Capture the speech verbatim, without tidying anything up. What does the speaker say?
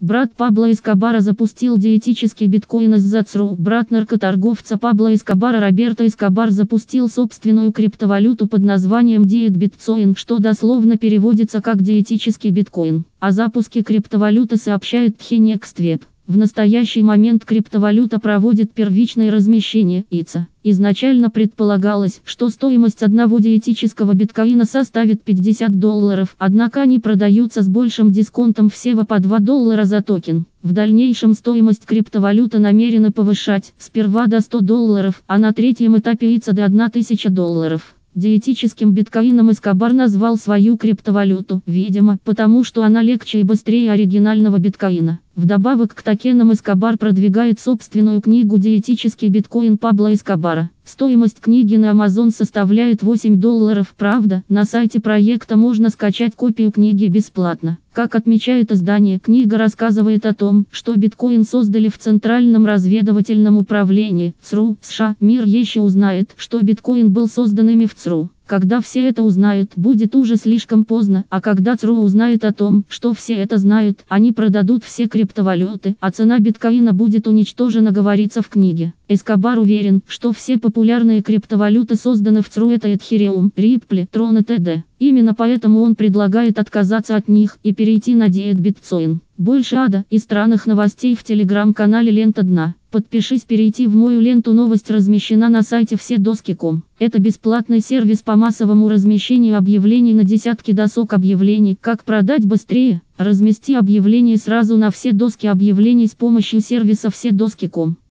Брат Пабло Эскобара запустил диетический биткоин из-за ЦРУ. Брат наркоторговца Пабло Эскобара Роберто Эскобар запустил собственную криптовалюту под названием Diet Bitcoin, что дословно переводится как диетический биткоин. О запуске криптовалюты сообщает TheNextWeb. В настоящий момент криптовалюта проводит первичное размещение (ай си эй. Изначально предполагалось, что стоимость одного диетического биткоина составит пятьдесят долларов, однако они продаются с большим дисконтом всего по два доллара за токен. В дальнейшем стоимость криптовалюты намерены повышать, сперва до ста долларов, а на третьем этапе ай си эй до тысячи долларов. Диетическим биткоином Эскобар назвал свою криптовалюту, видимо, потому что она легче и быстрее оригинального биткоина. Вдобавок к токенам Эскобар продвигает собственную книгу «Диетический биткоин» Пабло Эскобара. Стоимость книги на Amazon составляет восемь долларов. Правда, на сайте проекта можно скачать копию книги бесплатно. Как отмечает издание, книга рассказывает о том, что биткоин создали в Центральном разведывательном управлении ЦРУ США. Мир еще узнает, что биткоин был создан ими в ЦРУ. Когда все это узнают, будет уже слишком поздно, а когда ЦРУ узнает о том, что все это знают, они продадут все криптовалюты, а цена биткоина будет уничтожена, говорится в книге. Эскобар уверен, что все популярные криптовалюты созданы в ЦРУ, это Ethereum, Ripple, Tron и т.д. Именно поэтому он предлагает отказаться от них и перейти на Diet Bitcoin. Больше ада и странных новостей в телеграм-канале Лента Дна. Подпишись перейти в мою ленту. Новость размещена на сайте все доски точка ком. Это бесплатный сервис по массовому размещению объявлений на десятки досок объявлений. Как продать быстрее? Размести объявление сразу на все доски объявлений с помощью сервиса все доски точка ком.